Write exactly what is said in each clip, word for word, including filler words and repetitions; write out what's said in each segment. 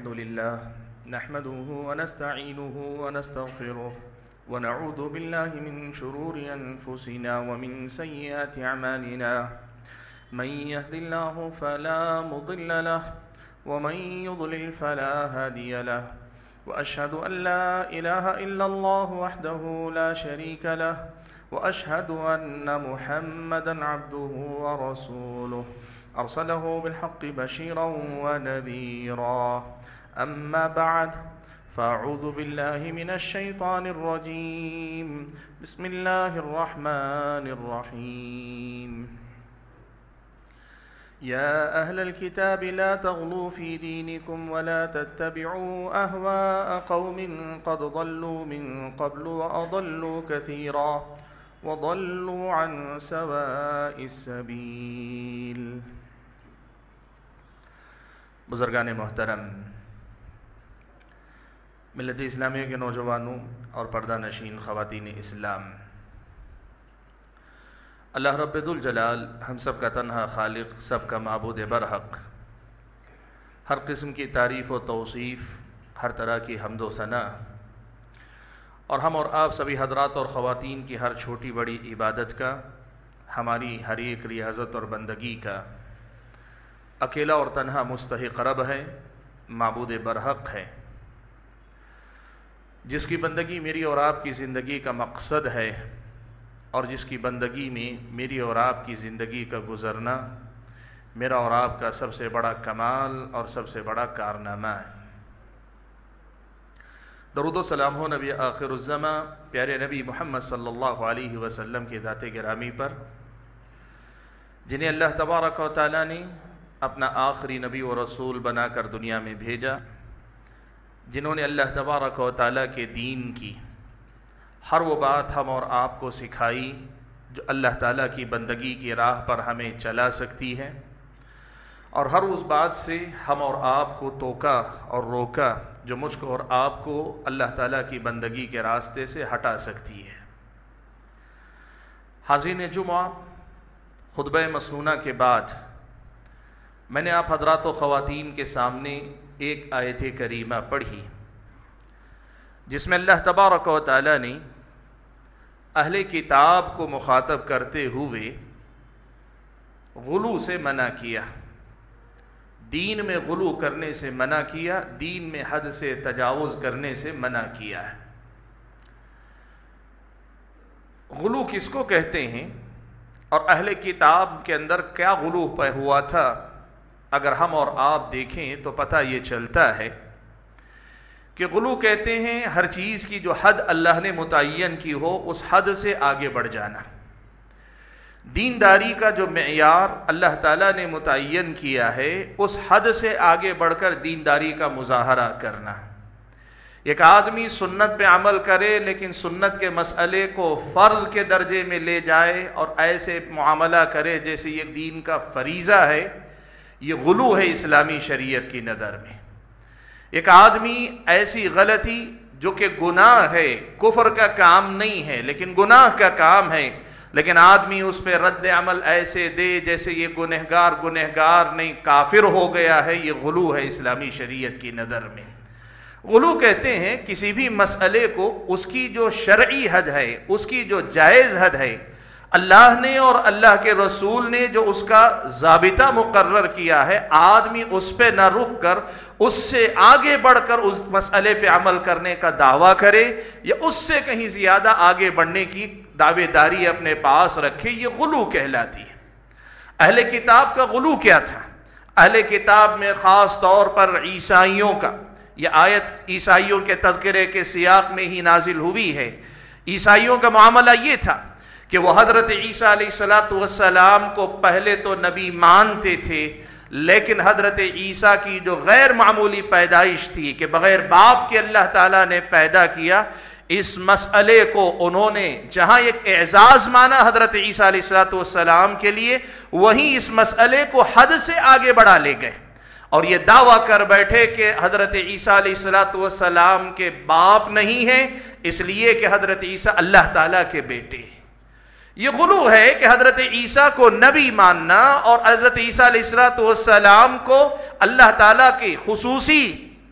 الحمد لله نحمده ونستعينه ونستغفره ونعوذ بالله من شرور أنفسنا ومن سيئات أعمالنا من يهد الله فلا مضل له ومن يضلل فلا هادي له وأشهد أن لا إله إلا الله وحده لا شريك له وأشهد أن محمدا عبده ورسوله أرسله بالحق بشيرا ونذيرا أما بعد فأعوذ بالله من الشيطان الرجيم بسم الله الرحمن الرحيم يا أهل الكتاب لا تغلوا في دينكم ولا تتبعوا أهواء قوم قد ضلوا من قبل وأضلوا كثيرا وضلوا عن سواء السبيل۔ بزرگان محترم، ملت اسلامیہ کے نوجوانوں اور پردہ نشین خواتین اسلام، اللہ رب ذوالجلال ہم سب کا تنہا خالق، سب کا معبود برحق، ہر قسم کی تعریف و توصیف، ہر طرح کی حمد و ثنا، اور ہم اور آپ سبھی حضرات اور خواتین کی ہر چھوٹی بڑی عبادت کا، ہماری ہر ایک ریاضت اور بندگی کا اکیلا اور تنہا مستحق رب ہے، معبود برحق ہے، جس کی بندگی میری اور آپ کی زندگی کا مقصد ہے، اور جس کی بندگی میں میری اور آپ کی زندگی کا گزرنا میرا اور آپ کا سب سے بڑا کمال اور سب سے بڑا کارنامہ ہے۔ درود و سلام ہو نبی آخر الزماں پیارے نبی محمد صلی اللہ علیہ وسلم کے ذات گرامی پر، جنہیں اللہ تبارک و تعالیٰ نے اپنا آخری نبی و رسول بنا کر دنیا میں بھیجا، جنہوں نے اللہ تبارک و تعالیٰ کے دین کی ہر وہ بات ہم اور آپ کو سکھائی جو اللہ تعالیٰ کی بندگی کی راہ پر ہمیں چلا سکتی ہے، اور ہر اس بات سے ہم اور آپ کو ٹوکا اور روکا جو مجھ کو اور آپ کو اللہ تعالیٰ کی بندگی کے راستے سے ہٹا سکتی ہے۔ حاضرین جمعہ، خطبہ مسنونہ کے بعد میں نے آپ حضرات و خواتین کے سامنے ایک آیت کریمہ پڑھی، جس میں اللہ تبارک و تعالیٰ نے اہل کتاب کو مخاطب کرتے ہوئے غلو سے منع کیا، دین میں غلو کرنے سے منع کیا، دین میں حد سے تجاوز کرنے سے منع کیا ہے۔ غلو کس کو کہتے ہیں اور اہل کتاب کے اندر کیا غلو پہ ہوا تھا، اگر ہم اور آپ دیکھیں تو پتہ یہ چلتا ہے کہ غلو کہتے ہیں ہر چیز کی جو حد اللہ نے متعین کی ہو اس حد سے آگے بڑھ جانا، دینداری کا جو معیار اللہ تعالیٰ نے متعین کیا ہے اس حد سے آگے بڑھ کر دینداری کا مظاہرہ کرنا۔ ایک آدمی سنت پہ عمل کرے لیکن سنت کے مسئلے کو فرض کے درجے میں لے جائے اور ایسے معاملہ کرے جیسے یہ دین کا فریضہ ہے، یہ غلو ہے اسلامی شریعت کی نظر میں۔ ایک آدمی ایسی غلطی جو کہ گناہ ہے، کفر کا کام نہیں ہے لیکن گناہ کا کام ہے، لیکن آدمی اس پہ رد عمل ایسے دے جیسے یہ گنہگار گنہگار نہیں کافر ہو گیا ہے، یہ غلو ہے اسلامی شریعت کی نظر میں۔ غلو کہتے ہیں کسی بھی مسئلے کو اس کی جو شرعی حد ہے، اس کی جو جائز حد ہے، اللہ نے اور اللہ کے رسول نے جو اس کا ضابطہ مقرر کیا ہے، آدمی اس پہ نہ رک کر اس سے آگے بڑھ کر اس مسئلے پہ عمل کرنے کا دعویٰ کرے یا اس سے کہیں زیادہ آگے بڑھنے کی دعوے داری اپنے پاس رکھے، یہ غلو کہلاتی ہے۔ اہل کتاب کا غلو کیا تھا؟ اہل کتاب میں خاص طور پر عیسائیوں کا، یہ آیت عیسائیوں کے تذکرے کے سیاق میں ہی نازل ہوئی ہے۔ عیسائیوں کا معاملہ یہ تھا کہ وہ حضرت عیسیٰ علیہ السلام کو پہلے تو نبی مانتے تھے، لیکن حضرت عیسیٰ کی جو غیر معمولی پیدائش تھی کہ بغیر باپ کے اللہ تعالیٰ نے پیدا کیا، اس مسئلے کو انہوں نے جہاں ایک اعزاز مانا حضرت عیسیٰ علیہ السلام کے لیے، وہیں اس مسئلے کو حد سے آگے بڑھا لے گئے اور یہ دعویٰ کر بیٹھے کہ حضرت عیسیٰ علیہ السلام کے باپ نہیں ہیں، اس لیے کہ حضرت عیسیٰ اللہ تعالیٰ کے بیٹے ہیں۔ یہ غلو ہے کہ حضرت عیسیٰ کو نبی ماننا اور حضرت عیسیٰ علیہ السلام کو اللہ تعالیٰ کی خصوصی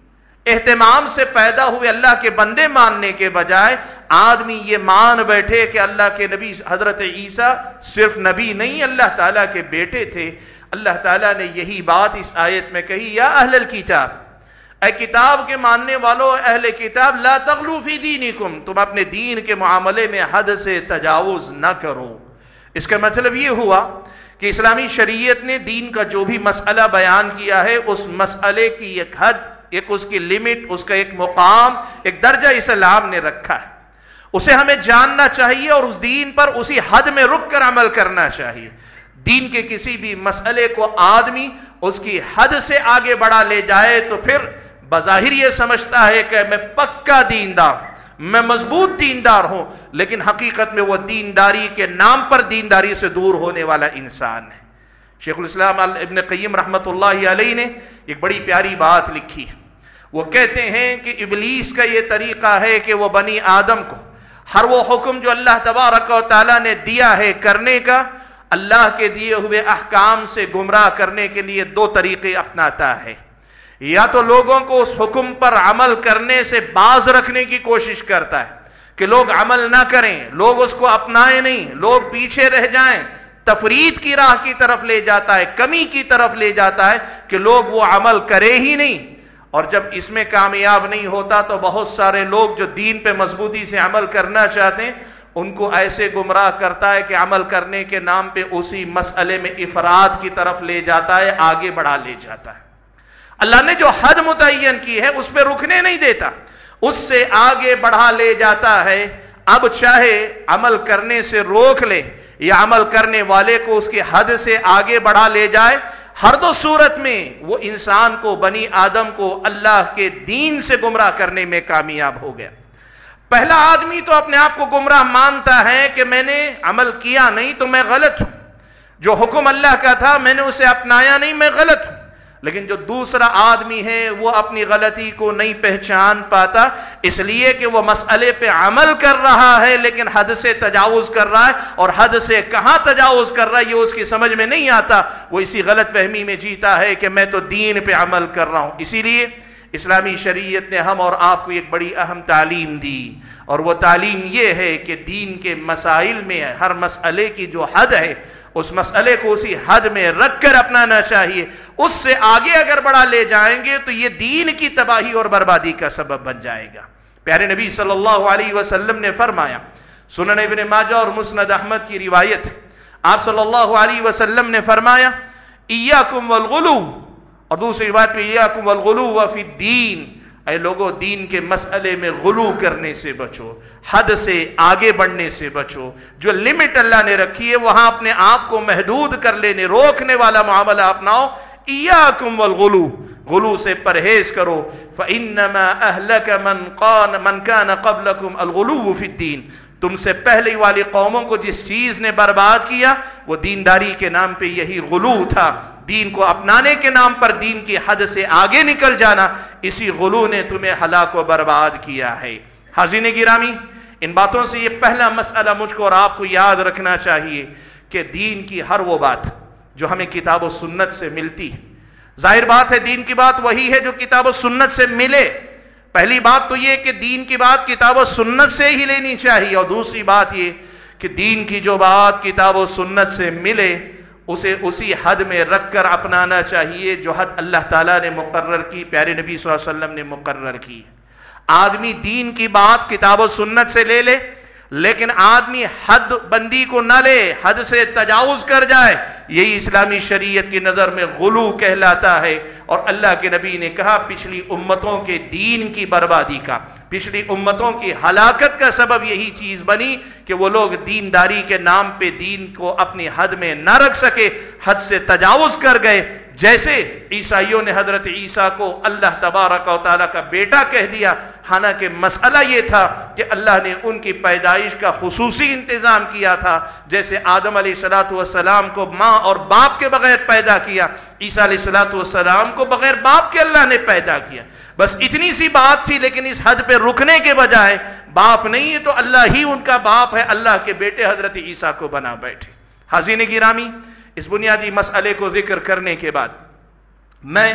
اہتمام سے پیدا ہوئے اللہ کے بندے ماننے کے بجائے آدمی یہ مان بیٹھے کہ اللہ کے نبی حضرت عیسیٰ صرف نبی نہیں، اللہ تعالیٰ کے بیٹے تھے۔ اللہ تعالیٰ نے یہی بات اس آیت میں کہی، یا اہل الکتاب، اے کتاب کے ماننے والوں، اہل کتاب، لا تغلو فی دینکم، تم اپنے دین کے معاملے میں حد سے تجاوز نہ کرو۔ اس کا مطلب یہ ہوا کہ اسلامی شریعت نے دین کا جو بھی مسئلہ بیان کیا ہے، اس مسئلے کی ایک حد، ایک اس کی لمٹ، اس کا ایک مقام، ایک درجہ اسلام نے رکھا ہے، اسے ہمیں جاننا چاہیے اور اس دین پر اسی حد میں رک کر عمل کرنا چاہیے۔ دین کے کسی بھی مسئلے کو آدمی اس کی حد سے آگے بڑھا لے جائے تو پھر بظاہر یہ سمجھتا ہے کہ میں پکا دیندار، میں مضبوط دیندار ہوں، لیکن حقیقت میں وہ دینداری کے نام پر دینداری سے دور ہونے والا انسان ہے۔ شیخ الاسلام ابن قیم رحمۃ اللہ علیہ نے ایک بڑی پیاری بات لکھی ہے۔ وہ کہتے ہیں کہ ابلیس کا یہ طریقہ ہے کہ وہ بنی آدم کو ہر وہ حکم جو اللہ تبارک و تعالیٰ نے دیا ہے کرنے کا، اللہ کے دیے ہوئے احکام سے گمراہ کرنے کے لیے دو طریقے اپناتا ہے۔ یا تو لوگوں کو اس حکم پر عمل کرنے سے باز رکھنے کی کوشش کرتا ہے کہ لوگ عمل نہ کریں، لوگ اس کو اپنائیں نہیں، لوگ پیچھے رہ جائیں، تفرید کی راہ کی طرف لے جاتا ہے، کمی کی طرف لے جاتا ہے کہ لوگ وہ عمل کرے ہی نہیں۔ اور جب اس میں کامیاب نہیں ہوتا تو بہت سارے لوگ جو دین پہ مضبوطی سے عمل کرنا چاہتے ہیں ان کو ایسے گمراہ کرتا ہے کہ عمل کرنے کے نام پہ اسی مسئلے میں افراد کی طرف لے جاتا ہے، آگے بڑھا لے جاتا ہے۔ اللہ نے جو حد متعین کی ہے اس پہ رکنے نہیں دیتا، اس سے آگے بڑھا لے جاتا ہے۔ اب چاہے عمل کرنے سے روک لے یا عمل کرنے والے کو اس کی حد سے آگے بڑھا لے جائے، ہر دو صورت میں وہ انسان کو، بنی آدم کو اللہ کے دین سے گمراہ کرنے میں کامیاب ہو گیا۔ پہلا آدمی تو اپنے آپ کو گمراہ مانتا ہے کہ میں نے عمل کیا نہیں تو میں غلط ہوں، جو حکم اللہ کا تھا میں نے اسے اپنایا نہیں، میں غلط ہوں۔ لیکن جو دوسرا آدمی ہے وہ اپنی غلطی کو نہیں پہچان پاتا، اس لیے کہ وہ مسئلے پہ عمل کر رہا ہے لیکن حد سے تجاوز کر رہا ہے، اور حد سے کہاں تجاوز کر رہا ہے یہ اس کی سمجھ میں نہیں آتا، وہ اسی غلط فہمی میں جیتا ہے کہ میں تو دین پہ عمل کر رہا ہوں۔ اسی لیے اسلامی شریعت نے ہم اور آپ کو ایک بڑی اہم تعلیم دی، اور وہ تعلیم یہ ہے کہ دین کے مسائل میں ہر مسئلے کی جو حد ہے اس مسئلے کو اسی حد میں رکھ کر اپنانا چاہیے۔ اس سے آگے اگر بڑھا لے جائیں گے تو یہ دین کی تباہی اور بربادی کا سبب بن جائے گا۔ پیارے نبی صلی اللہ علیہ وسلم نے فرمایا، سنن ابن ماجہ اور مسند احمد کی روایت ہے، آپ صلی اللہ علیہ وسلم نے فرمایا، ایاکم والغلو، اور دوسری بات میں ایاکم والغلو فی الدین، اے لوگوں دین کے مسئلے میں غلو کرنے سے بچو، حد سے آگے بڑھنے سے بچو، جو لمٹ اللہ نے رکھی ہے وہاں اپنے آپ کو محدود کر لینے، روکنے والا معاملہ اپناؤ۔ ایاکم والغلو، غلو سے پرہیز کرو، فإنما أهلك من قان من كان قبلكم الغلو في الدين، تم سے پہلے والی قوموں کو جس چیز نے برباد کیا وہ دینداری کے نام پہ یہی غلو تھا، دین کو اپنانے کے نام پر دین کی حد سے آگے نکل جانا، اسی غلو نے تمہیں ہلاک و برباد کیا ہے۔ حاضرین گرامی، ان باتوں سے یہ پہلا مسئلہ مجھ کو اور آپ کو یاد رکھنا چاہیے کہ دین کی ہر وہ بات جو ہمیں کتاب و سنت سے ملتی ہے، ظاہر بات ہے دین کی بات وہی ہے جو کتاب و سنت سے ملے۔ پہلی بات تو یہ کہ دین کی بات کتاب و سنت سے ہی لینی چاہیے، اور دوسری بات یہ کہ دین کی جو بات کتاب و سنت سے ملے اسے اسی حد میں رکھ کر اپنانا چاہیے جو حد اللہ تعالیٰ نے مقرر کی، پیارے نبی صلی اللہ علیہ وسلم نے مقرر کی۔ آدمی دین کی بات کتاب و سنت سے لے لے لیکن آدمی حد بندی کو نہ لے، حد سے تجاوز کر جائے، یہی اسلامی شریعت کی نظر میں غلو کہلاتا ہے۔ اور اللہ کے نبی نے کہا پچھلی امتوں کے دین کی بربادی کا، پچھلی امتوں کی ہلاکت کا سبب یہی چیز بنی کہ وہ لوگ دینداری کے نام پہ دین کو اپنی حد میں نہ رکھ سکے، حد سے تجاوز کر گئے۔ جیسے عیسائیوں نے حضرت عیسیٰ کو اللہ تبارک و تعالیٰ کا بیٹا کہہ دیا، حالانکہ مسئلہ یہ تھا کہ اللہ نے ان کی پیدائش کا خصوصی انتظام کیا تھا، جیسے آدم علیہ الصلوۃ والسلام کو ماں اور باپ کے بغیر پیدا کیا، عیسیٰ علیہ الصلوۃ والسلام کو بغیر باپ کے اللہ نے پیدا کیا۔ بس اتنی سی بات تھی، لیکن اس حد پہ رکنے کے بجائے باپ نہیں ہے تو اللہ ہی ان کا باپ ہے، اللہ کے بیٹے حضرت عیسیٰ کو بنا بیٹھے۔ حاضرین گرامی، اس بنیادی مسئلے کو ذکر کرنے کے بعد میں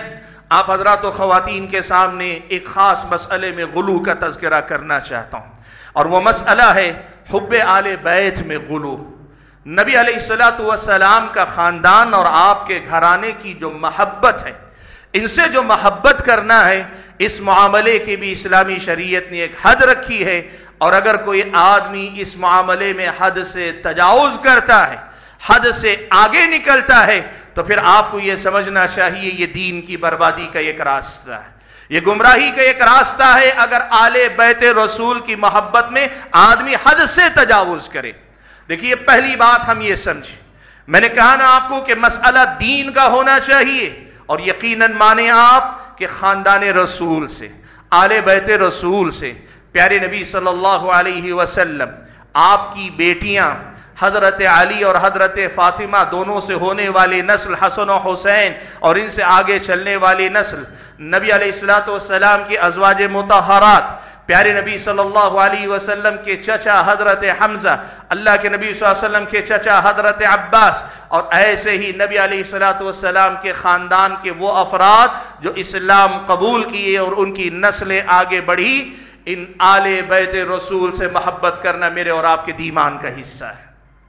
آپ حضرات و خواتین کے سامنے ایک خاص مسئلے میں غلو کا تذکرہ کرنا چاہتا ہوں، اور وہ مسئلہ ہے حب آل بیت میں غلو۔ نبی علیہ الصلوۃ والسلام کا خاندان اور آپ کے گھرانے کی جو محبت ہے، ان سے جو محبت کرنا ہے، اس معاملے کی بھی اسلامی شریعت نے ایک حد رکھی ہے، اور اگر کوئی آدمی اس معاملے میں حد سے تجاوز کرتا ہے، حد سے آگے نکلتا ہے، تو پھر آپ کو یہ سمجھنا چاہیے یہ دین کی بربادی کا ایک راستہ ہے، یہ گمراہی کا ایک راستہ ہے اگر آل بیت رسول کی محبت میں آدمی حد سے تجاوز کرے۔ دیکھیے پہلی بات ہم یہ سمجھیں، میں نے کہا نا آپ کو کہ مسئلہ دین کا ہونا چاہیے، اور یقیناً مانیں آپ کہ خاندان رسول سے، آل بیت رسول سے، پیارے نبی صلی اللہ علیہ وسلم، آپ کی بیٹیاں حضرت علی اور حضرت فاطمہ دونوں سے ہونے والی نسل حسن و حسین، اور ان سے آگے چلنے والی نسل نبی علیہ الصلوۃ والسلام کی ازواج مطہرات، پیارے نبی صلی اللہ علیہ وسلم کے چچا حضرت حمزہ، اللہ کے نبی صلی اللہ علیہ وسلم کے چچا حضرت عباس، اور ایسے ہی نبی علیہ الصلوۃ والسلام کے خاندان کے وہ افراد جو اسلام قبول کیے اور ان کی نسلیں آگے بڑھی، ان آل بیت رسول سے محبت کرنا میرے اور آپ کے ایمان کا حصہ ہے،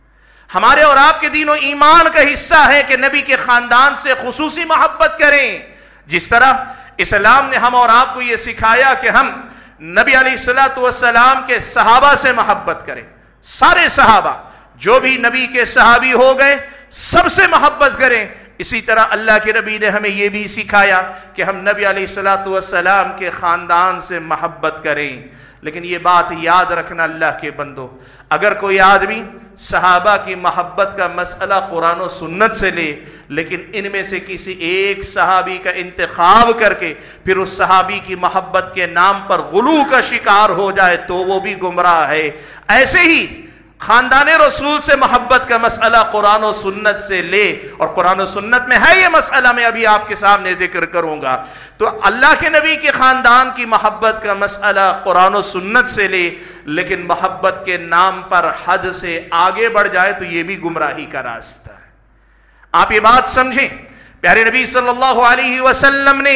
ہمارے اور آپ کے دین و ایمان کا حصہ ہے کہ نبی کے خاندان سے خصوصی محبت کریں، جس طرح اسلام نے ہم اور آپ کو یہ سکھایا کہ ہم نبی علیہ الصلوۃ والسلام کے صحابہ سے محبت کریں، سارے صحابہ جو بھی نبی کے صحابی ہو گئے سب سے محبت کریں۔ اسی طرح اللہ کے نبی نے ہمیں یہ بھی سکھایا کہ ہم نبی علیہ الصلوۃ والسلام کے خاندان سے محبت کریں۔ لیکن یہ بات یاد رکھنا اللہ کے بندو، اگر کوئی آدمی صحابہ کی محبت کا مسئلہ قرآن و سنت سے لے، لیکن ان میں سے کسی ایک صحابی کا انتخاب کر کے پھر اس صحابی کی محبت کے نام پر غلو کا شکار ہو جائے تو وہ بھی گمراہ ہے۔ ایسے ہی خاندان رسول سے محبت کا مسئلہ قرآن و سنت سے لے، اور قرآن و سنت میں ہے یہ مسئلہ، میں ابھی آپ کے سامنے ذکر کروں گا۔ تو اللہ کے نبی کے خاندان کی محبت کا مسئلہ قرآن و سنت سے لے، لیکن محبت کے نام پر حد سے آگے بڑھ جائے تو یہ بھی گمراہی کا راستہ ہے۔ آپ یہ بات سمجھیں، پیارے نبی صلی اللہ علیہ وسلم نے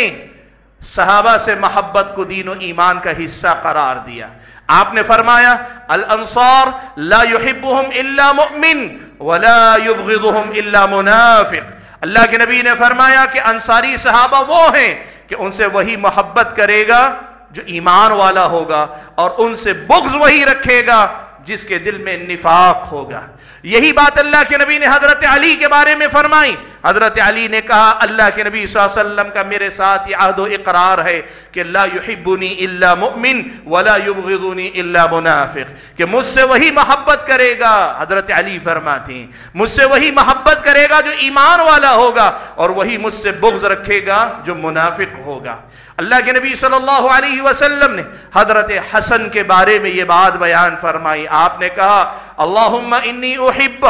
صحابہ سے محبت کو دین و ایمان کا حصہ قرار دیا۔ آپ نے فرمایا الانصار لا يحبهم الا مؤمن ولا يبغضهم الا منافق۔ اللہ کے نبی نے فرمایا کہ انصاری صحابہ وہ ہیں کہ ان سے وہی محبت کرے گا جو ایمان والا ہوگا، اور ان سے بغض وہی رکھے گا جس کے دل میں نفاق ہوگا۔ یہی بات اللہ کے نبی نے حضرت علی کے بارے میں فرمائی۔ حضرت علی نے کہا اللہ کے نبی صلی اللہ علیہ وسلم کا میرے ساتھ یہ عہد و اقرار ہے کہ لا يحبنی الا مؤمن ولا يبغضنی الا منافق، کہ مجھ سے وہی محبت کرے گا، حضرت علی فرماتے ہیں مجھ سے وہی محبت کرے گا جو ایمان والا ہوگا، اور وہی مجھ سے بغض رکھے گا جو منافق ہوگا۔ اللہ کے نبی صلی اللہ علیہ وسلم نے حضرت حسن کے بارے میں یہ بات بیان فرمائی۔ آپ نے کہا اللہم انی احبہ،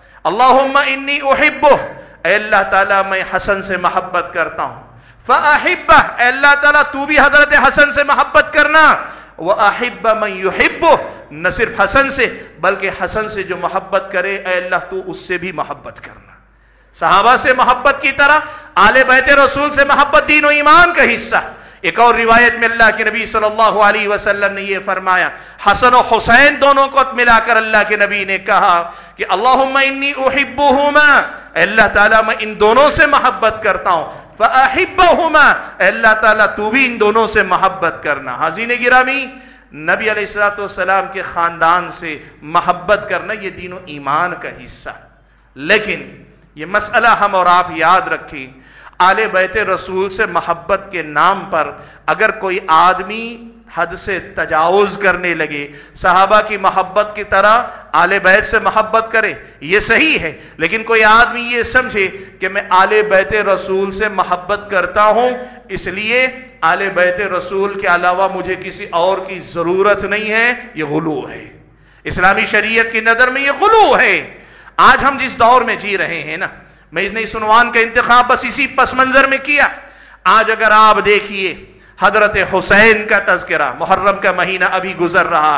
اللہم انی احبہ، اے اللہ تعالیٰ میں حسن سے محبت کرتا ہوں، فاحبہ، اے اللہ تعالیٰ تو بھی حضرت حسن سے محبت کرنا، واحب من یحبہ، نہ صرف حسن سے بلکہ حسن سے جو محبت کرے اے اللہ تو اس سے بھی محبت کرنا۔ صحابہ سے محبت کی طرح آل بیت رسول سے محبت دین و ایمان کا حصہ۔ ایک اور روایت میں اللہ کے نبی صلی اللہ علیہ وسلم نے یہ فرمایا، حسن و حسین دونوں کو ملا کر اللہ کے نبی نے کہا کہ اللہم انی احبہما، اے اللہ تعالیٰ میں ان دونوں سے محبت کرتا ہوں، فاحبہما، اے اللہ تعالیٰ تو بھی ان دونوں سے محبت کرنا۔ حاضرین گرامی، نبی علیہ الصلوۃ والسلام کے خاندان سے محبت کرنا یہ دین و ایمان کا حصہ، لیکن یہ مسئلہ ہم اور آپ یاد رکھیں، آل بیت رسول سے محبت کے نام پر اگر کوئی آدمی حد سے تجاوز کرنے لگے، صحابہ کی محبت کی طرح آل بیت سے محبت کرے یہ صحیح ہے، لیکن کوئی آدمی یہ سمجھے کہ میں آل بیت رسول سے محبت کرتا ہوں اس لیے آل بیت رسول کے علاوہ مجھے کسی اور کی ضرورت نہیں ہے، یہ غلو ہے۔ اسلامی شریعت کی نظر میں یہ غلو ہے۔ آج ہم جس دور میں جی رہے ہیں نا، میں اس نئی عنوان کا انتخاب بس اسی پس منظر میں کیا۔ آج اگر آپ دیکھیے حضرت حسین کا تذکرہ، محرم کا مہینہ ابھی گزر رہا ہے،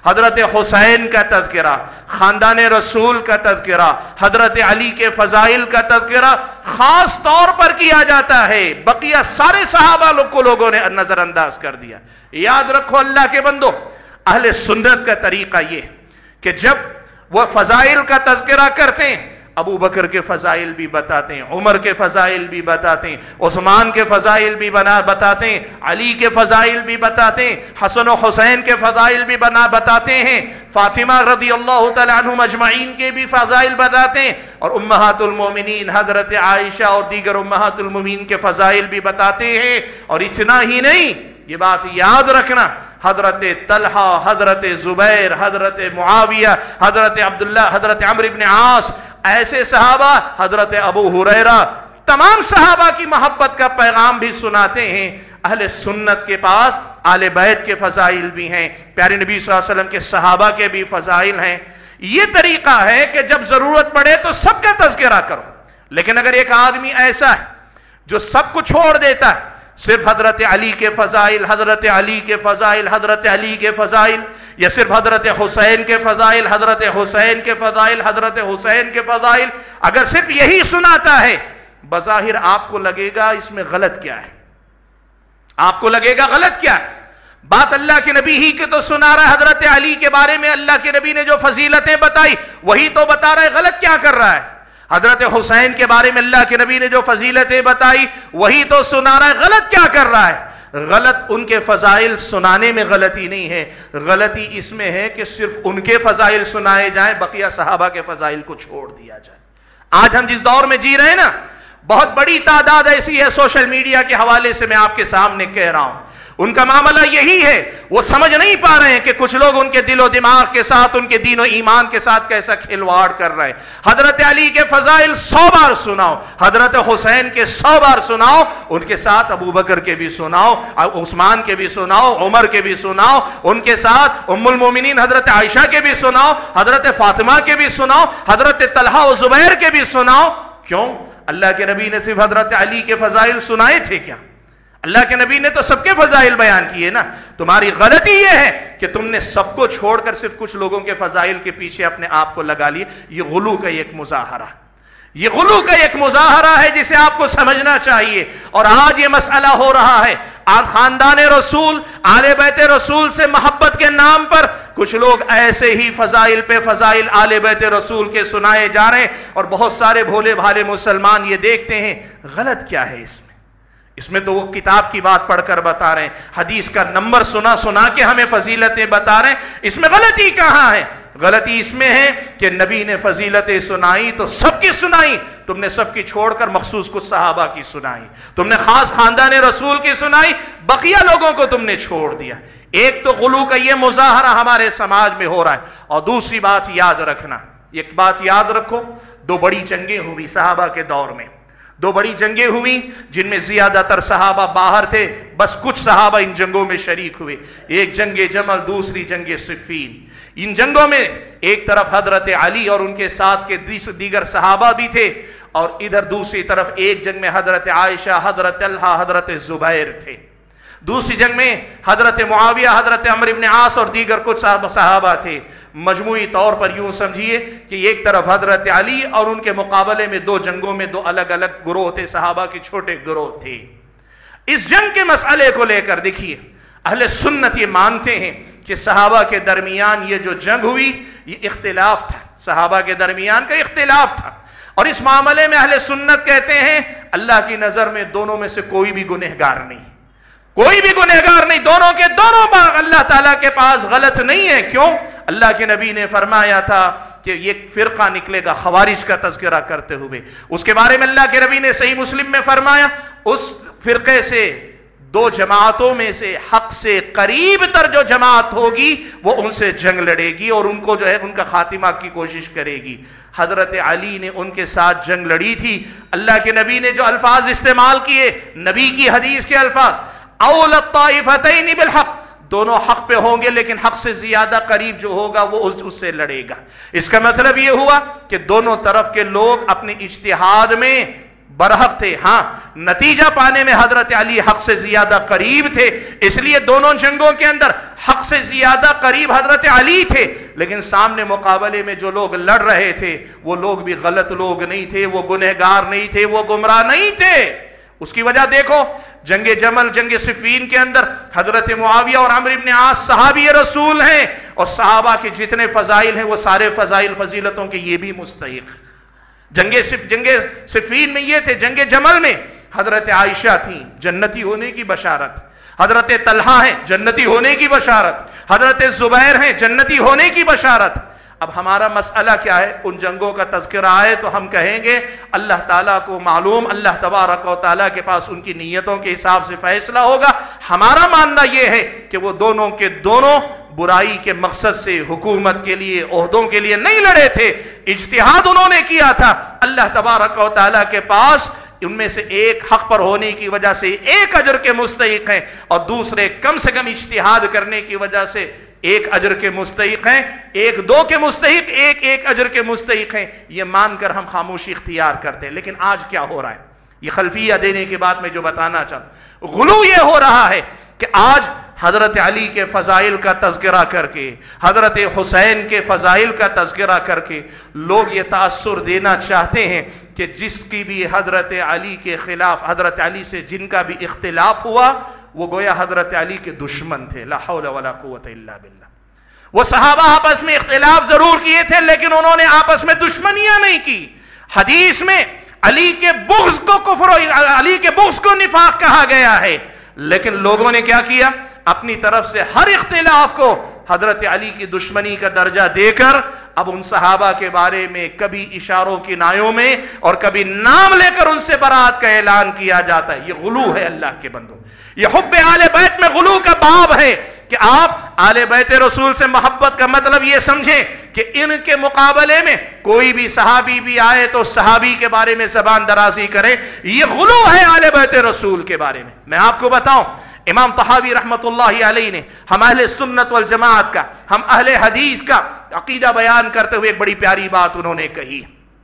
حضرت حسین کا تذکرہ، خاندان رسول کا تذکرہ، حضرت علی کے فضائل کا تذکرہ خاص طور پر کیا جاتا ہے، بقیہ سارے صحابہ لوگ کو لوگوں نے نظر انداز کر دیا۔ یاد رکھو اللہ کے بندو، اہل سنت کا طریقہ یہ کہ جب وہ فضائل کا تذکرہ کرتے ہیں، ابو بکر کے فضائل بھی بتاتے ہیں، عمر کے فضائل بھی بتاتے ہیں، عثمان کے فضائل بھی بنا بتاتے ہیں، علی کے فضائل بھی بتاتے ہیں، حسن و حسین کے فضائل بھی بنا بتاتے ہیں، فاطمہ رضی اللہ تعالیٰ عنہم اجمعین کے بھی فضائل بتاتے ہیں، اور امہات المومنین حضرت عائشہ اور دیگر امہات المومنین کے فضائل بھی بتاتے ہیں۔ اور اتنا ہی نہیں، یہ بات یاد رکھنا، حضرت طلحہ، حضرت زبیر، حضرت معاویہ، حضرت عبداللہ، حضرت عمرو بن عاص، ایسے صحابہ، حضرت ابو ہریرہ، تمام صحابہ کی محبت کا پیغام بھی سناتے ہیں۔ اہل سنت کے پاس آل بیت کے فضائل بھی ہیں، پیارے نبی صلی اللہ علیہ وسلم کے صحابہ کے بھی فضائل ہیں۔ یہ طریقہ ہے کہ جب ضرورت پڑے تو سب کا تذکرہ کرو، لیکن اگر ایک آدمی ایسا ہے جو سب کو چھوڑ دیتا ہے، صرف حضرت علی کے فضائل، حضرت علی کے فضائل، حضرت علی کے فضائل، یا صرف حضرت حسین کے فضائل، حضرت حسین کے فضائل، حضرت حسین کے فضائل، اگر صرف یہی سناتا ہے، بظاہر آپ کو لگے گا اس میں غلط کیا ہے، آپ کو لگے گا غلط کیا ہے۔ بات اللہ کے نبی ہی کے تو سنا رہا ہے، حضرت علی کے بارے میں اللہ کے نبی نے جو فضیلتیں بتائی وہی تو بتا رہا ہے، غلط کیا کر رہا ہے۔ حضرت حسین کے بارے میں اللہ کے نبی نے جو فضیلتیں بتائی وہی تو سنا رہا ہے، غلط کیا کر رہا ہے۔ غلط ان کے فضائل سنانے میں غلطی نہیں ہے، غلطی اس میں ہے کہ صرف ان کے فضائل سنائے جائیں، بقیہ صحابہ کے فضائل کو چھوڑ دیا جائے۔ آج ہم جس دور میں جی رہے ہیں نا، بہت بڑی تعداد ایسی ہے سوشل میڈیا کے حوالے سے میں آپ کے سامنے کہہ رہا ہوں، ان کا معاملہ یہی ہے، وہ سمجھ نہیں پا رہے ہیں کہ کچھ لوگ ان کے دل و دماغ کے ساتھ، ان کے دین و ایمان کے ساتھ کیسا کھلواڑ کر رہے ہیں۔ حضرت علی کے فضائل سو بار سناؤ، حضرت حسین کے سو بار سناؤ، ان کے ساتھ ابو بکر کے بھی سناؤ، عثمان کے بھی سناؤ، عمر کے بھی سناؤ، ان کے ساتھ ام المومنین حضرت عائشہ کے بھی سناؤ، حضرت فاطمہ کے بھی سناؤ، حضرت طلحہ و زبیر کے بھی سناؤ۔ کیوں؟ اللہ کے نبی نے صرف حضرت علی کے فضائل سنائے تھے کیا؟ اللہ کے نبی نے تو سب کے فضائل بیان کیے نا۔ تمہاری غلطی یہ ہے کہ تم نے سب کو چھوڑ کر صرف کچھ لوگوں کے فضائل کے پیچھے اپنے آپ کو لگا لیے۔ یہ غلو کا ایک مظاہرہ یہ غلو کا ایک مظاہرہ ہے جسے آپ کو سمجھنا چاہیے۔ اور آج یہ مسئلہ ہو رہا ہے، آج خاندان رسول، آل بیت رسول سے محبت کے نام پر کچھ لوگ ایسے ہی فضائل پہ فضائل آل بیت رسول کے سنائے جا رہے ہیں، اور بہت سارے بھولے بھالے مسلمان یہ دیکھتے ہیں غلط کیا ہے اس میں۔ اس میں تو وہ کتاب کی بات پڑھ کر بتا رہے ہیں، حدیث کا نمبر سنا سنا کے ہمیں فضیلتیں بتا رہے ہیں، اس میں غلطی کہاں ہے؟ غلطی اس میں ہے کہ نبی نے فضیلتیں سنائی تو سب کی سنائی، تم نے سب کی چھوڑ کر مخصوص کچھ صحابہ کی سنائی، تم نے خاص خاندان رسول کی سنائی، بقیہ لوگوں کو تم نے چھوڑ دیا۔ ایک تو غلو کا یہ مظاہرہ ہمارے سماج میں ہو رہا ہے، اور دوسری بات یاد رکھنا، ایک بات یاد رکھو، دو بڑی جنگیں ہوئی صحابہ کے دور میں، دو بڑی جنگیں ہوئی جن میں زیادہ تر صحابہ باہر تھے، بس کچھ صحابہ ان جنگوں میں شریک ہوئے۔ ایک جنگ جمل، دوسری جنگ صفین۔ ان جنگوں میں ایک طرف حضرت علی اور ان کے ساتھ کے دیگر صحابہ بھی تھے، اور ادھر دوسری طرف ایک جنگ میں حضرت عائشہ، حضرت طلحہ، حضرت زبیر تھے۔ دوسری جنگ میں حضرت معاویہ، حضرت عمرو بن عاص اور دیگر کچھ صحابہ تھے۔ مجموعی طور پر یوں سمجھیے کہ ایک طرف حضرت علی اور ان کے مقابلے میں دو جنگوں میں دو الگ الگ گروہ تھے، صحابہ کے چھوٹے گروہ تھے۔ اس جنگ کے مسئلے کو لے کر دیکھیے، اہل سنت یہ مانتے ہیں کہ صحابہ کے درمیان یہ جو جنگ ہوئی یہ اختلاف تھا، صحابہ کے درمیان کا اختلاف تھا، اور اس معاملے میں اہل سنت کہتے ہیں اللہ کی نظر میں دونوں میں سے کوئی بھی گنہگار نہیں، کوئی بھی گنہگار نہیں، دونوں کے دونوں اللہ تعالیٰ کے پاس غلط نہیں ہے۔ کیوں؟ اللہ کے نبی نے فرمایا تھا کہ ایک فرقہ نکلے گا خوارج کا تذکرہ کرتے ہوئے، اس کے بارے میں اللہ کے نبی نے صحیح مسلم میں فرمایا اس فرقے سے، دو جماعتوں میں سے حق سے قریب تر جو جماعت ہوگی وہ ان سے جنگ لڑے گی اور ان کو جو ہے ان کا خاتمہ کی کوشش کرے گی۔ حضرت علی نے ان کے ساتھ جنگ لڑی تھی۔ اللہ کے نبی نے جو الفاظ استعمال کیے، نبی کی حدیث کے الفاظ، اول الطائفتین بالحق، دونوں حق پہ ہوں گے لیکن حق سے زیادہ قریب جو ہوگا وہ اس سے لڑے گا۔ اس کا مطلب یہ ہوا کہ دونوں طرف کے لوگ اپنے اجتہاد میں برحق تھے. ہاں نتیجہ پانے میں حضرت علی حق سے زیادہ قریب تھے، اس لیے دونوں جنگوں کے اندر حق سے زیادہ قریب حضرت علی تھے. لیکن سامنے مقابلے میں جو لوگ لڑ رہے تھے وہ لوگ بھی غلط لوگ نہیں تھے، وہ گنہگار نہیں تھے، وہ گمراہ نہیں تھے. اس کی وجہ دیکھو، جنگ جمل، جنگ صفین کے اندر حضرت معاویہ اور عمرو بن عاص صحابی رسول ہیں، اور صحابہ کے جتنے فضائل ہیں وہ سارے فضائل فضیلتوں کے یہ بھی مستحق. جنگ جنگ صفین میں یہ تھے، جنگ جمل میں حضرت عائشہ تھیں، جنتی ہونے کی بشارت. حضرت طلحہ ہیں، جنتی ہونے کی بشارت. حضرت زبیر ہیں، جنتی ہونے کی بشارت. اب ہمارا مسئلہ کیا ہے؟ ان جنگوں کا تذکرہ آئے تو ہم کہیں گے اللہ تعالیٰ کو معلوم، اللہ تبارک و تعالیٰ کے پاس ان کی نیتوں کے حساب سے فیصلہ ہوگا. ہمارا ماننا یہ ہے کہ وہ دونوں کے دونوں برائی کے مقصد سے حکومت کے لیے، عہدوں کے لیے نہیں لڑے تھے، اجتہاد انہوں نے کیا تھا. اللہ تبارک و تعالیٰ کے پاس ان میں سے ایک حق پر ہونے کی وجہ سے ایک اجر کے مستحق ہیں، اور دوسرے کم سے کم اجتہاد کرنے کی وجہ سے ایک اجر کے مستحق ہیں. ایک دو کے مستحق، ایک ایک اجر کے مستحق ہیں. یہ مان کر ہم خاموشی اختیار کرتے ہیں. لیکن آج کیا ہو رہا ہے؟ یہ خلفیہ دینے کے بعد میں جو بتانا چاہتا ہوں، غلو یہ ہو رہا ہے کہ آج حضرت علی کے فضائل کا تذکرہ کر کے، حضرت حسین کے فضائل کا تذکرہ کر کے لوگ یہ تاثر دینا چاہتے ہیں کہ جس کی بھی حضرت علی کے خلاف، حضرت علی سے جن کا بھی اختلاف ہوا وہ گویا حضرت علی کے دشمن تھے. لا حول ولا قوت الا باللہ. وہ صحابہ آپس میں اختلاف ضرور کیے تھے لیکن انہوں نے آپس میں دشمنیاں نہیں کی. حدیث میں علی کے بغض کو کفر، علی کے بغض کو نفاق کہا گیا ہے. لیکن لوگوں نے کیا کیا؟ اپنی طرف سے ہر اختلاف کو حضرت علی کی دشمنی کا درجہ دے کر اب ان صحابہ کے بارے میں کبھی اشاروں کی نایوں میں اور کبھی نام لے کر ان سے برات کا اعلان کیا جاتا ہے. یہ غلو ہے اللہ کے بندوں. یہ حب آل بیت میں غلو کا باب ہے کہ آپ آل بیت رسول سے محبت کا مطلب یہ سمجھیں کہ ان کے مقابلے میں کوئی بھی صحابی بھی آئے تو صحابی کے بارے میں زبان درازی کرے. یہ غلو ہے آل بیت رسول کے بارے میں. میں آپ کو بتاؤں، امام طحاوی رحمت اللہ علیہ نے ہم اہل سنت والجماعت کا، ہم اہل حدیث کا عقیدہ بیان کرتے ہوئے ایک بڑی پیاری بات انہوں نے کہی.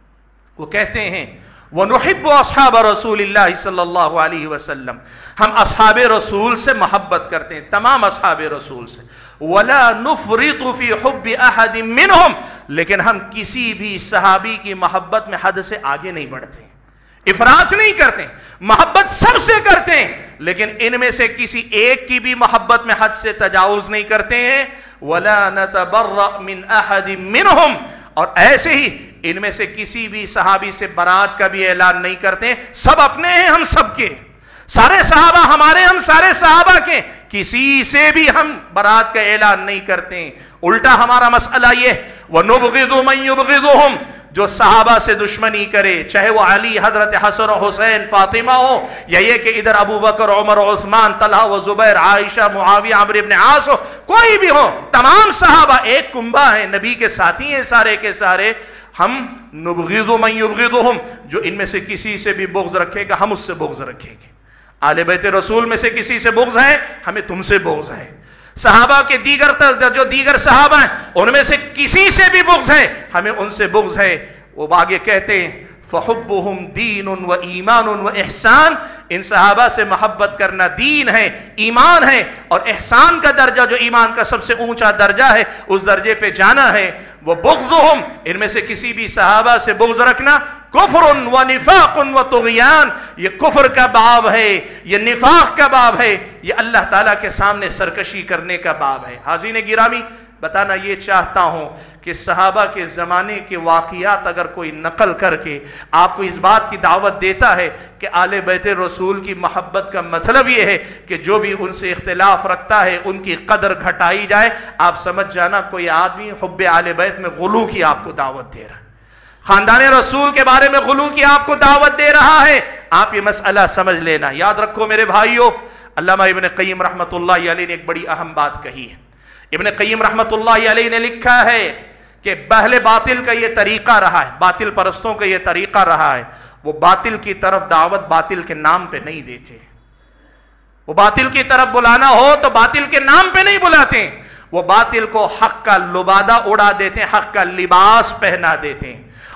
وہ کہتے ہیں وَنُحِبُّ أَصْحَابَ رَسُولِ اللَّهِ صلی اللہ علیہ وسلم، ہم اصحاب رسول سے محبت کرتے ہیں، تمام اصحاب رسول سے. وَلَا نُفْرِطُ فِي حُبِّ أَحَدٍ مِّنْهُمْ، لیکن ہم کسی بھی صحابی کی محبت میں حد سے آگے نہیں بڑھتے، افراط نہیں کرتے، محبت سب سے کرتے ہیں لیکن ان میں سے کسی ایک کی بھی محبت میں حد سے تجاوز نہیں کرتے ہیں. وَلَا نَتَبَرَّأْ مِنْ أَحَدٍ مِّنْهُمْ، اور ایسے ہی ان میں سے کسی بھی صحابی سے برات کا بھی اعلان نہیں کرتے. سب اپنے ہیں، ہم سب کے، سارے صحابہ ہمارے، ہم سارے صحابہ کے، کسی سے بھی ہم برات کا اعلان نہیں کرتے. الٹا ہمارا مسئلہ یہ وَنُبْغِضُ مَن يُبْغِضُهُمْ، جو صحابہ سے دشمنی کرے، چاہے وہ علی، حضرت حسن و حسین، فاطمہ ہو، یا یہ کہ ادھر ابو بکر، عمر و عثمان، طلحہ و زبیر، عائشہ، معاویہ، عمرو بن عاص ہو، کوئی بھی ہو، تمام صحابہ ایک کنبہ ہیں، نبی کے ساتھی ہیں سارے کے سارے. ہم نبغض من یبغضهم، جو ان میں سے کسی سے بھی بغض رکھے گا ہم اس سے بغض رکھیں گے. آل بیت رسول میں سے کسی سے بغض ہے، ہمیں تم سے بغض ہے. صحابہ کے دیگر جو دیگر صحابہ ہیں ان میں سے کسی سے بھی بغض ہے، ہمیں ان سے بغض ہے. وہ آگے کہتے ہیں فَحُبُّهُمْ دِينٌ وَإِيمَانٌ وَإِحْسَانٌ، ان صحابہ سے محبت کرنا دین ہے، ایمان ہے، اور احسان کا درجہ جو ایمان کا سب سے اونچا درجہ ہے اس درجے پہ جانا ہے. وَبُغْضُهُمْ، ان میں سے کسی بھی صحابہ سے بغض رکھنا کفر و نفاق و طغیان، یہ کفر کا باب ہے، یہ نفاق کا باب ہے، یہ اللہ تعالیٰ کے سامنے سرکشی کرنے کا باب ہے. حاضرین گرامی، بتانا یہ چاہتا ہوں کہ صحابہ کے زمانے کے واقعات اگر کوئی نقل کر کے آپ کو اس بات کی دعوت دیتا ہے کہ آل بیت رسول کی محبت کا مطلب یہ ہے کہ جو بھی ان سے اختلاف رکھتا ہے ان کی قدر گھٹائی جائے، آپ سمجھ جانا کوئی آدمی حب آل بیت میں غلو کی آپ کو دعوت دے رہا ہے، خاندان رسول کے بارے میں غلو کی آپ کو دعوت دے رہا ہے. آپ یہ مسئلہ سمجھ لینا. یاد رکھو میرے بھائیوں، علامہ ابن قیم رحمۃ اللہ علیہ نے ایک بڑی اہم بات کہی ہے. ابن قیم رحمۃ اللہ علیہ نے لکھا ہے کہ پہلے باطل کا یہ طریقہ رہا ہے، باطل پرستوں کا یہ طریقہ رہا ہے، وہ باطل کی طرف دعوت باطل کے نام پہ نہیں دیتے. وہ باطل کی طرف بلانا ہو تو باطل کے نام پہ نہیں بلاتے، وہ باطل کو حق کا لبادہ اڑا دیتے ہیں، حق کا لباس پہنا دیتے ہیں.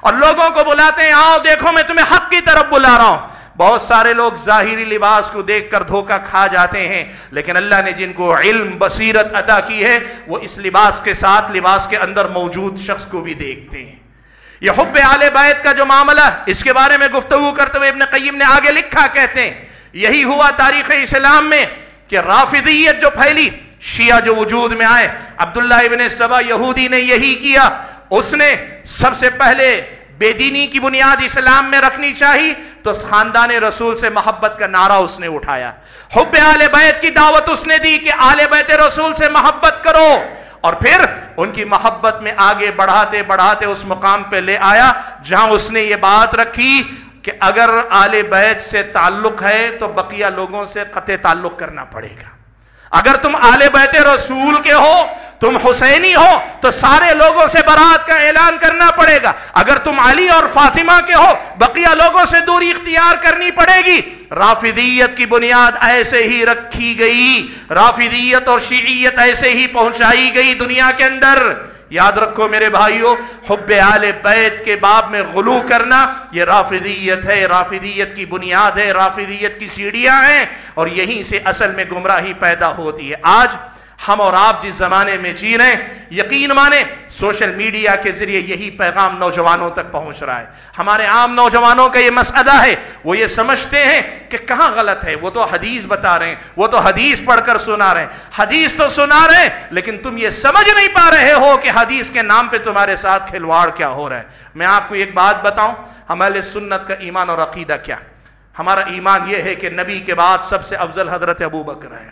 اور لوگوں کو بلاتے ہیں آؤ دیکھو میں تمہیں حق کی طرف بلا رہا ہوں۔ بہت سارے لوگ ظاہری لباس کو دیکھ کر دھوکہ کھا جاتے ہیں، لیکن اللہ نے جن کو علم بصیرت عطا کی ہے وہ اس لباس کے ساتھ لباس کے اندر موجود شخص کو بھی دیکھتے ہیں۔ یہ حب آل بیت کا جو معاملہ، اس کے بارے میں گفتگو کرتے ہوئے ابن قیم نے آگے لکھا، کہتے ہیں یہی ہوا تاریخ اسلام میں کہ رافضیت جو پھیلی، شیعہ جو وجود میں آئے، عبداللہ ابن سبا یہودی نے یہی کیا۔ اس نے سب سے پہلے بے دینی کی بنیاد اسلام میں رکھنی چاہیے تو خاندان رسول سے محبت کا نعرہ اس نے اٹھایا، حب آل بیت کی دعوت اس نے دی کہ آل بیت رسول سے محبت کرو، اور پھر ان کی محبت میں آگے بڑھاتے بڑھاتے اس مقام پہ لے آیا جہاں اس نے یہ بات رکھی کہ اگر آل بیت سے تعلق ہے تو بقیہ لوگوں سے قطع تعلق کرنا پڑے گا۔ اگر تم آل بیت رسول کے ہو، تم حسینی ہو، تو سارے لوگوں سے برات کا اعلان کرنا پڑے گا۔ اگر تم علی اور فاطمہ کے ہو، بقیہ لوگوں سے دوری اختیار کرنی پڑے گی۔ رافضیت کی بنیاد ایسے ہی رکھی گئی، رافضیت اور شیعیت ایسے ہی پہنچائی گئی دنیا کے اندر۔ یاد رکھو میرے بھائیو، حب آل بیت کے باب میں غلو کرنا یہ رافضیت ہے، رافضیت کی بنیاد ہے، رافضیت کی سیڑھیاں ہیں، اور یہیں سے اصل میں گمراہی پیدا ہوتی ہے۔ آج ہم اور آپ جس زمانے میں جی رہے ہیں، یقین مانیں سوشل میڈیا کے ذریعے یہی پیغام نوجوانوں تک پہنچ رہا ہے۔ ہمارے عام نوجوانوں کا یہ مسئلہ ہے، وہ یہ سمجھتے ہیں کہ کہاں غلط ہے، وہ تو حدیث بتا رہے ہیں، وہ تو حدیث پڑھ کر سنا رہے ہیں، حدیث تو سنا رہے ہیں، لیکن تم یہ سمجھ نہیں پا رہے ہو کہ حدیث کے نام پہ تمہارے ساتھ کھلواڑ کیا ہو رہا ہے۔ میں آپ کو ایک بات بتاؤں، ہمارے سنت کا ایمان اور عقیدہ کیا؟ ہمارا ایمان یہ ہے کہ نبی کے بعد سب سے افضل حضرت ابو بکر ہے،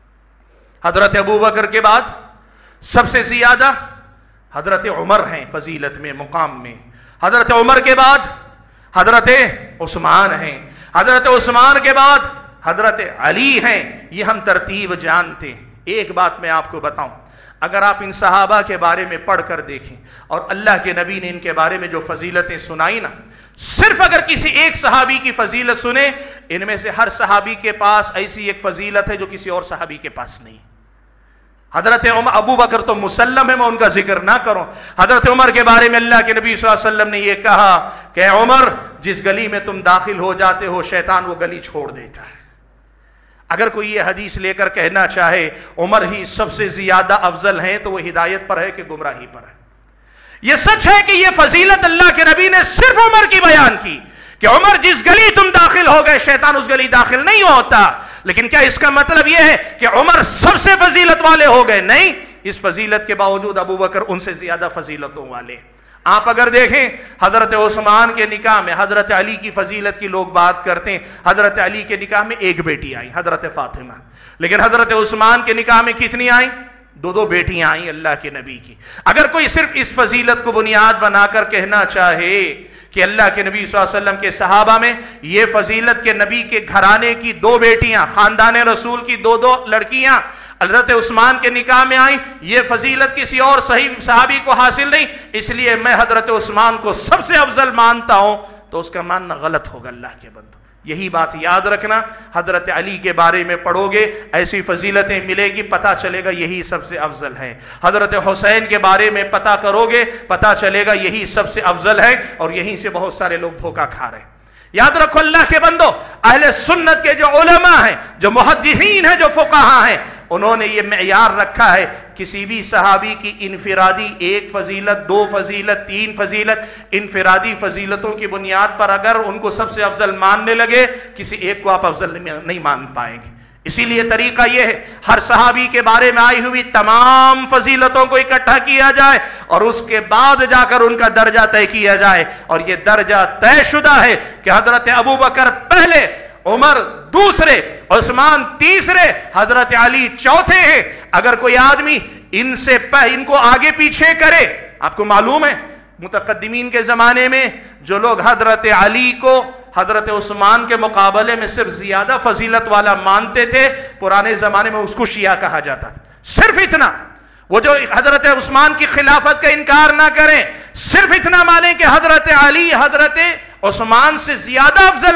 حضرت ابو بکر کے بعد سب سے زیادہ حضرت عمر ہیں فضیلت میں، مقام میں، حضرت عمر کے بعد حضرت عثمان ہیں، حضرت عثمان کے بعد حضرت علی ہیں۔ یہ ہم ترتیب جانتے ہیں۔ ایک بات میں آپ کو بتاؤں، اگر آپ ان صحابہ کے بارے میں پڑھ کر دیکھیں اور اللہ کے نبی نے ان کے بارے میں جو فضیلتیں سنائی نا، صرف اگر کسی ایک صحابی کی فضیلت سنیں، ان میں سے ہر صحابی کے پاس ایسی ایک فضیلت ہے جو کسی اور صحابی کے پاس نہیں۔ حضرت عمر ابو بکر تو مسلم ہے، میں ان کا ذکر نہ کروں۔ حضرت عمر کے بارے میں اللہ کے نبی صلی اللہ علیہ وسلم نے یہ کہا کہ اے عمر، جس گلی میں تم داخل ہو جاتے ہو شیطان وہ گلی چھوڑ دیتا ہے۔ اگر کوئی یہ حدیث لے کر کہنا چاہے عمر ہی سب سے زیادہ افضل ہیں تو وہ ہدایت پر ہے کہ گمراہی پر ہے۔ یہ سچ ہے کہ یہ فضیلت اللہ کے نبی نے صرف عمر کی بیان کی کہ عمر جس گلی تم داخل ہو گئے شیطان اس گلی داخل نہیں ہوتا، لیکن کیا اس کا مطلب یہ ہے کہ عمر سب سے فضیلت والے ہو گئے؟ نہیں، اس فضیلت کے باوجود ابو بکر ان سے زیادہ فضیلتوں والے۔ آپ اگر دیکھیں حضرت عثمان کے نکاح میں حضرت علی کی فضیلت کی لوگ بات کرتے ہیں، حضرت علی کے نکاح میں ایک بیٹی آئی حضرت فاطمہ، لیکن حضرت عثمان کے نکاح میں کتنی آئیں؟ دو دو بیٹیاں آئیں اللہ کے نبی کی۔ اگر کوئی صرف اس فضیلت کو بنیاد بنا کر کہنا چاہے کہ اللہ کے نبی صلی اللہ علیہ وسلم کے صحابہ میں یہ فضیلت کے نبی کے گھرانے کی دو بیٹیاں، خاندان رسول کی دو دو لڑکیاں حضرت عثمان کے نکاح میں آئیں، یہ فضیلت کسی اور صحیح صحابی کو حاصل نہیں، اس لیے میں حضرت عثمان کو سب سے افضل مانتا ہوں، تو اس کا ماننا غلط ہوگا اللہ کے بندو۔ یہی بات یاد رکھنا، حضرت علی کے بارے میں پڑھو گے ایسی فضیلتیں ملے گی، پتہ چلے گا یہی سب سے افضل ہے۔ حضرت حسین کے بارے میں پتہ کرو گے، پتہ چلے گا یہی سب سے افضل ہے، اور یہیں سے بہت سارے لوگ دھوکہ کھا رہے ہیں۔ یاد رکھو اللہ کے بندو، اہل سنت کے جو علماء ہیں، جو محدثین ہیں، جو فقہاء ہیں، انہوں نے یہ معیار رکھا ہے کسی بھی صحابی کی انفرادی ایک فضیلت، دو فضیلت، تین فضیلت، انفرادی فضیلتوں کی بنیاد پر اگر ان کو سب سے افضل ماننے لگے کسی ایک کو آپ افضل نہیں مان پائیں گے۔ اسی لیے طریقہ یہ ہے ہر صحابی کے بارے میں آئی ہوئی تمام فضیلتوں کو اکٹھا کیا جائے اور اس کے بعد جا کر ان کا درجہ طے کیا جائے، اور یہ درجہ طے شدہ ہے کہ حضرت ابو بکر پہلے، عمر دوسرے، عثمان تیسرے، حضرت علی چوتھے ہیں۔ اگر کوئی آدمی ان سے ان کو آگے پیچھے کرے، آپ کو معلوم ہے متقدمین کے زمانے میں جو لوگ حضرت علی کو حضرت عثمان کے مقابلے میں صرف زیادہ فضیلت والا مانتے تھے، پرانے زمانے میں اس کو شیعہ کہا جاتا تھا۔ صرف اتنا، وہ جو حضرت عثمان کی خلافت کا انکار نہ کریں، صرف اتنا مانیں کہ حضرت علی حضرت عثمان سے زیادہ افضل ہے،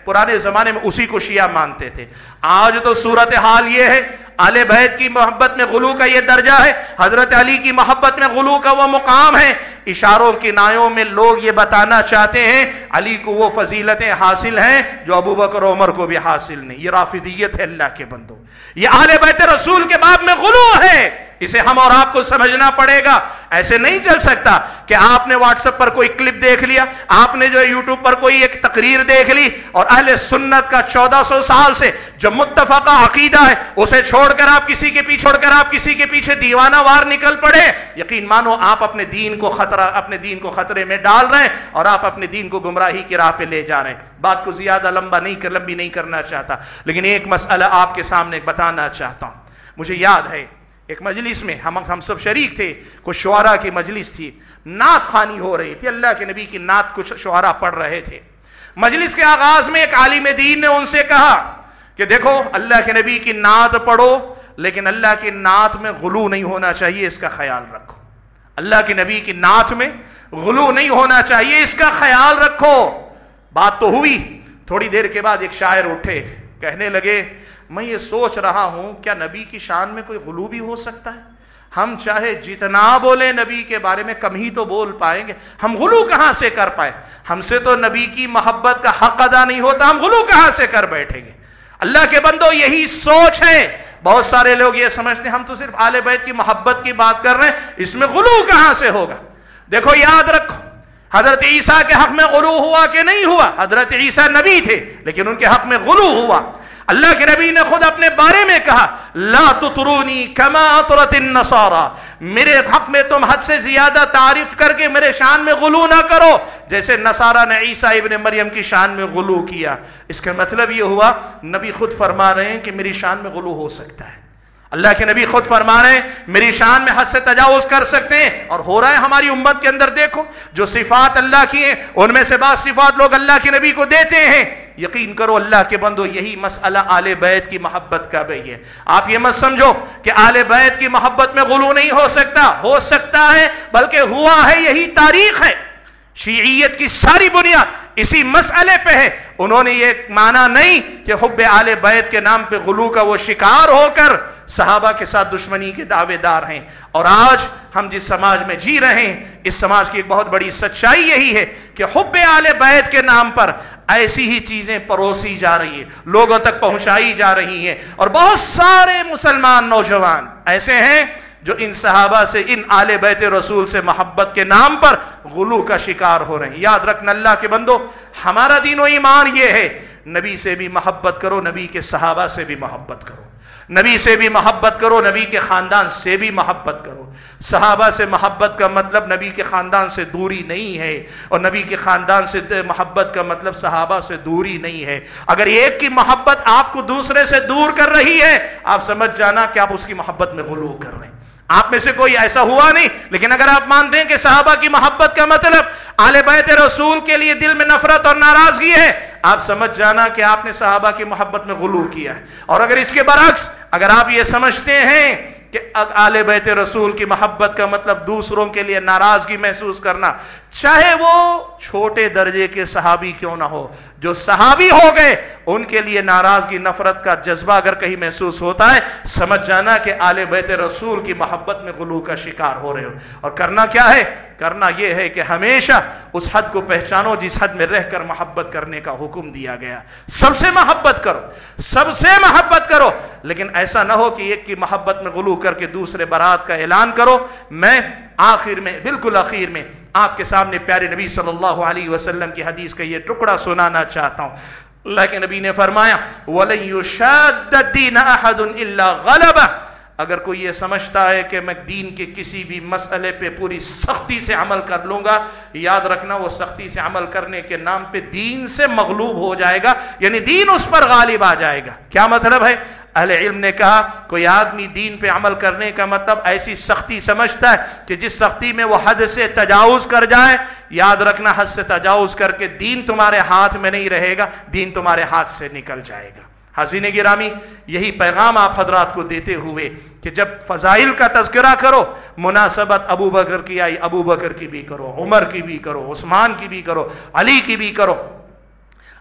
पुराने जमाने में उसी को शिया मानते थे। आज तो सूरत हाल ये है, आले बैत की मोहब्बत में गुलू का ये दर्जा है, हजरत अली की मोहब्बत में गुलू का वो मुकाम है। इशारों की नायों में लोग ये बताना चाहते हैं अली को वो फजीलतें हासिल हैं जो अबू बकर उमर को भी हासिल नहीं। ये राफिदियत है अल्लाह के बंदो, ये आले बैत रसूल के बाब में गुलू है। इसे हम और आपको समझना पड़ेगा। ऐसे नहीं चल सकता कि आपने व्हाट्सएप पर कोई क्लिप देख लिया, आपने जो यूट्यूब पर कोई एक तकरीर देख ली और अहले सुन्नत का चौदह सौ साल से जो मुत्तफका अकीदा है उसे छोड़कर आप किसी के पीछे छोड़कर आप किसी के पीछे दीवाना वार निकल पड़े। यकीन मानो आप अपने दीन को खतरा अपने दीन को खतरे में डाल रहे हैं और आप अपने दीन को गुमराही की राह पे ले जा रहे हैं। बात को ज्यादा लंबा नहीं कर लंबी नहीं करना चाहता, लेकिन एक मसला आपके सामने बताना चाहता हूं। मुझे याद है एक मजलिस में हम हम सब शरीक थे, कुछ शुआरा की मजलिस थी, नात खानी हो रही थी, अल्लाह के नबी की नात कुछ शुआरा पढ़ रहे थे। मजलिस के आगाज में एक आलिम दीन ने उनसे कहा कि देखो अल्लाह के नबी की नात पढ़ो, लेकिन अल्लाह की नात में गुलू नहीं होना चाहिए, इसका ख्याल रखो। अल्लाह के नबी की नात में गुलू नहीं होना चाहिए, इसका ख्याल रखो। बात तो हुई, थोड़ी देर के बाद एक शायर उठे, कहने लगे मैं ये सोच रहा हूं क्या नबी की शान में कोई गुलू भी हो सकता है? हम चाहे जितना बोले नबी के बारे में कम ही तो बोल पाएंगे, हम गुलू कहां से कर पाए? हमसे तो नबी की मोहब्बत का हक अदा नहीं होता, हम गुलू कहां से कर बैठेंगे? अल्लाह के बंदो यही सोच है। बहुत सारे लोग ये समझते हैं हम तो सिर्फ आले बैत की मोहब्बत की बात कर रहे हैं, इसमें गुलू कहां से होगा? देखो याद रखो, हजरत ईसा के हक में गुलू हुआ कि नहीं हुआ? हजरत ईसा नबी थे लेकिन उनके हक में गुलू हुआ। अल्लाह के नबी ने खुद अपने बारे में कहा ला तुतरूनी कमा तुरतिन नसारा, मेरे हक में तुम हद से ज्यादा तारीफ करके मेरे शान में गुलू ना करो जैसे नसारा ने ईसा इब्ने मरियम की शान में गुलू किया। इसका मतलब यह हुआ नबी खुद फरमा रहे हैं कि मेरी शान में गुलू हो सकता है। अल्लाह के नबी खुद फरमा रहे हैं मेरी शान में हद से तजावुज कर सकते हैं, और हो रहा है हमारी उम्मत के अंदर। देखो जो सिफात अल्लाह की हैं उनमें से बात सिफात लोग अल्लाह के नबी को देते हैं। यकीन करो अल्लाह के बंदो यही मसला आले बैत की मोहब्बत का भी है। आप ये मत समझो कि आले बैत की मोहब्बत में गुलू नहीं हो सकता, हो सकता है, बल्कि हुआ है, यही तारीख है। शीइयत की सारी बुनियाद इसी मसले पे है। उन्होंने ये माना नहीं कि हुब्बे आले बैत के नाम पे गुलू का वो शिकार होकर सहाबा के साथ दुश्मनी के दावेदार हैं। और आज हम जिस समाज में जी रहे हैं इस समाज की एक बहुत बड़ी सच्चाई यही है कि हुब्बे आले बैत के नाम पर ऐसी ही चीजें परोसी जा रही है, लोगों तक पहुंचाई जा रही हैं। और बहुत सारे मुसलमान नौजवान ऐसे हैं जो इन सहाबा से, इन आले बैत रसूल से मोहब्बत के नाम पर गुलू का शिकार हो रहे हैं। याद रखना अल्लाह के बंदो, हमारा दीन व ईमान ये है नबी से भी मोहब्बत करो, नबी के सहाबा से भी मोहब्बत करो, नबी से भी मोहब्बत करो, नबी के खानदान से भी मोहब्बत करो। सहाबा से मोहब्बत का मतलब नबी के खानदान से दूरी नहीं है, और नबी के खानदान से मोहब्बत का मतलब सहाबा से दूरी नहीं है। अगर एक की मोहब्बत आपको दूसरे से दूर कर रही है, आप समझ जाना कि आप उसकी मोहब्बत में गुलू कर रहे हैं। आप में से कोई ऐसा हुआ नहीं, लेकिन अगर आप मानते हैं कि सहाबा की मोहब्बत का मतलब आले बैत रसूल के लिए दिल में नफरत और नाराजगी है, आप समझ जाना कि आपने सहाबा की मोहब्बत में गुलू किया है। और अगर इसके बरक्स अगर आप ये समझते हैं कि आले बैत रसूल की मोहब्बत का मतलब दूसरों के लिए नाराजगी महसूस करना, चाहे वो छोटे दर्जे के सहाबी क्यों ना हो, जो सहाबी हो गए उनके लिए नाराजगी नफरत का जज्बा अगर कहीं महसूस होता है, समझ जाना कि आले बैत रसूल की मोहब्बत में गुलू का शिकार हो रहे हो। और करना क्या है? करना यह है कि हमेशा उस हद को पहचानो जिस हद में रहकर मोहब्बत करने का हुक्म दिया गया। सबसे मोहब्बत करो, सबसे मोहब्बत करो, लेकिन ऐसा ना हो कि एक की मोहब्बत में गुलू करके दूसरे बरात का ऐलान करो। मैं आखिर में, बिल्कुल आखिर में आपके सामने प्यारे नबी सल्लल्लाहु अलैहि वसल्लम की हदीस का ये टुकड़ा सुनाना चाहता हूं। अल्लाह के नबी ने फरमाया वलन युशाद्दीन अहदुन इल्ला गलबा, अगर कोई ये समझता है कि मैं दीन के किसी भी मसले पे पूरी सख्ती से अमल कर लूंगा, याद रखना वो सख्ती से अमल करने के नाम पे दीन से मगलूब हो जाएगा, यानी दीन उस पर गालिब आ जाएगा। क्या मतलब है? अहले इल्म ने कहा कोई आदमी दीन पे अमल करने का मतलब ऐसी सख्ती समझता है कि जिस सख्ती में वो हद से तजावुज कर जाए, याद रखना हद से तजावुज करके दीन तुम्हारे हाथ में नहीं रहेगा, दीन तुम्हारे हाथ से निकल जाएगा। हाज़रीन गिरामी, यही पैगाम आप हजरात को देते हुए कि जब फजाइल का तज़किरा करो, मुनासबत अबू बकर की आई, अबू बकर की भी करो, उमर की भी करो, उस्मान की भी करो, अली की भी करो।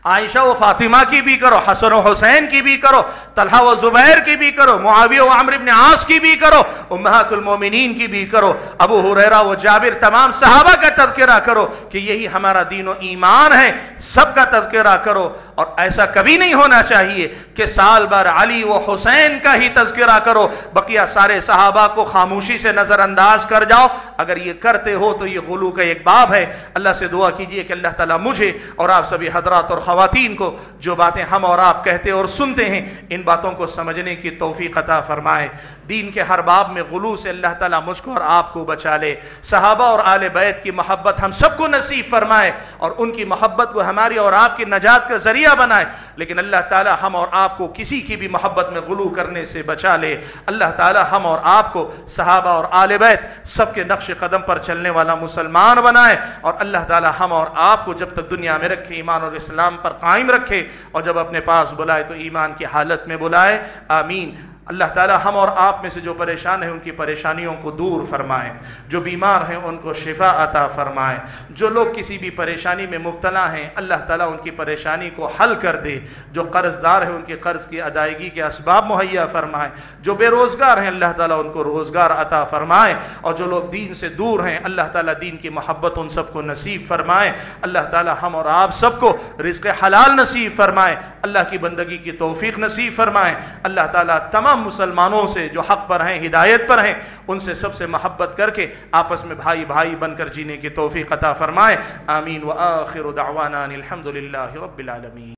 عائشہ و فاطمہ کی بھی کرو، حسن و حسین کی بھی کرو، طلحہ و زبیر کی بھی کرو، معاویہ و عمرو بن عاص کی بھی کرو، امہات المومنین کی بھی کرو، ابو ہریرہ و جابر، تمام صحابہ کا تذکرہ کرو کہ یہی ہمارا دین و ایمان ہے، سب کا تذکرہ کرو۔ اور ایسا کبھی نہیں ہونا چاہیے کہ سال بھر علی و حسین کا ہی تذکرہ کرو، بقیہ سارے صحابہ کو خاموشی سے نظر انداز کر جاؤ۔ اگر یہ کرتے ہو تو یہ غلو کا ایک باب ہے۔ اللہ سے دعا کیجئے کہ اللہ تعالیٰ مجھے اور آپ سبھی حضرات اور خواتین کو جو باتیں ہم اور آپ کہتے اور سنتے ہیں ان باتوں کو سمجھنے کی توفیق عطا فرمائے۔ دین کے ہر باب میں غلو سے اللہ تعالیٰ مجھ کو اور آپ کو بچا لے۔ صحابہ اور آل بیت کی محبت ہم سب کو نصیب فرمائے اور ان کی محبت کو ہماری اور آپ کی نجات کا ذریعہ بنائے، لیکن اللہ تعالیٰ ہم اور آپ کو کسی کی بھی محبت میں غلو کرنے سے بچا لے۔ اللہ تعالیٰ ہم اور آپ کو صحابہ اور آل بیت سب کے نقش قدم پر چلنے والا مسلمان بنائے، اور اللہ تعالیٰ ہم اور آپ کو جب تک دنیا میں رکھے ایمان اور اسلام پر قائم رکھے، اور جب اپنے پاس بلائے تو ایمان کی حالت میں بلائے۔ آمین۔ اللہ تعالیٰ ہم اور آپ میں سے جو پریشان ہیں ان کی پریشانیوں کو دور فرمائے، جو بیمار ہیں ان کو شفا عطا فرمائے، جو لوگ کسی بھی پریشانی میں مبتلا ہیں اللہ تعالیٰ ان کی پریشانی کو حل کر دے، جو قرض دار ہیں ان کے قرض کی ادائیگی کے اسباب مہیا فرمائے، جو بے روزگار ہیں اللہ تعالیٰ ان کو روزگار عطا فرمائے، اور جو لوگ دین سے دور ہیں اللہ تعالیٰ دین کی محبت ان سب کو نصیب فرمائے۔ اللہ تعالیٰ ہم اور آپ سب کو رزق حلال نصیب فرمائے، اللہ کی بندگی کی توفیق نصیب فرمائے۔ اللہ تعالیٰ تمام مسلمانوں سے جو حق پر ہیں ہدایت پر ہیں ان سے سب سے محبت کر کے آپس میں بھائی بھائی بن کر جینے کی توفیق عطا فرمائے۔ آمین۔ وآخر دعوانا الحمد للہ رب العالمین۔